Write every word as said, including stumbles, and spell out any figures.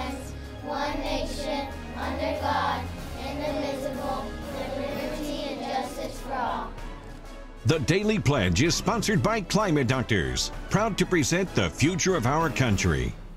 Christ, one nation, under God, indivisible, with liberty and justice for all. The Daily Pledge is sponsored by Climate Doctors, proud to present the future of our country.